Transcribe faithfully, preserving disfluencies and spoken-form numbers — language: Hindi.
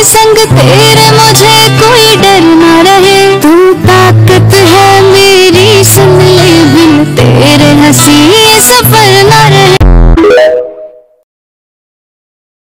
संग तेरे मुझे कोई डर ना रहे। तू ताकत है मेरी, सुन ले बिन तेरे हंसी सफर ना रहे।